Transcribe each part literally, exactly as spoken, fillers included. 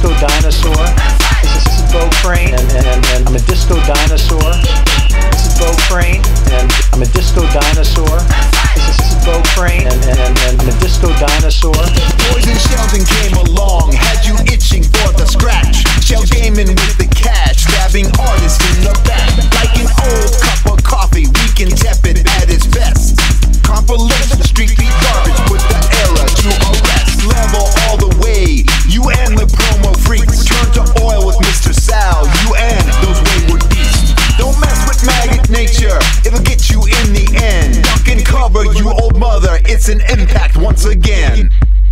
disco dinosaur. This is Beau Crane, and, and, and I'm a disco dinosaur. This is Beau Crane, and I'm a disco dinosaur. This is Beau Crane, and, and, and I'm a disco dinosaur. Poison Sheldon came along, had you itching for the scratch. Shell gaming with the cash, stabbing artists in the back. Like an old cup of coffee, weak and tepid at its best. Compilation, street beat garbage, put the era to arrest. Level all the way, you and the promo freaks. Turn to oil with Mister Sal, you and those wayward beasts. Don't mess with maggot nature, it'll get you in the end. Duck and cover, you old mother, it's an impact once again.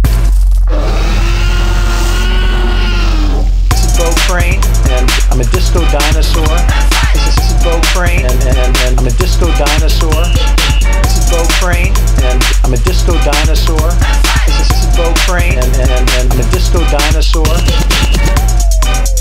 This is Beau Crane, and I'm a disco dinosaur. This is Beau Crane, and, and, and I'm a disco dinosaur. This is Beau Crane, and I'm a disco dinosaur. This is Beau Crane, and, and, and I'm a disco dinosaur.